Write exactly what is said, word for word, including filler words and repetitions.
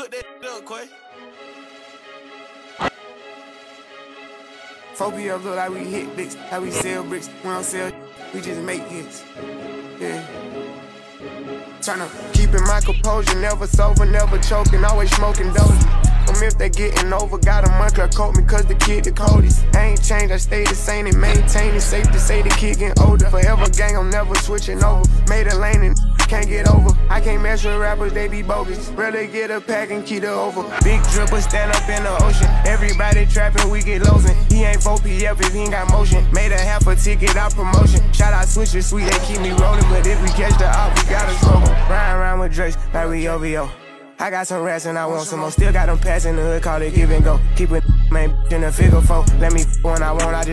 Cook that up, Quay. four P M look like we hit bricks, how we sell bricks. We don't sell, we just make hits. Yeah. Tryna keep in my composure, never sober, never choking, always smoking dope. Um, if they getting over, got a monthly coat me cause the kid the coldest. I ain't changed, I stay the same and maintain it. Safe to say the kid getting older. Forever gang, I'm never switching over. Made a lane and can't get over. I can't mess with rappers, they be bogus. Rather get a pack and keep it over. Big dripper stand up in the ocean. Everybody trapping, we get losing. He ain't four P F if he ain't got motion. Made a half a ticket out promotion. Shout out switches, sweet, they keep me rolling. But if we catch the op, we gotta smoke. Riding around with Drakes like we O V O. I got some rats and I want some more. Still got them pass in the hood, call it give and go. Keep it, man, in the figure four. Let me when I want, I just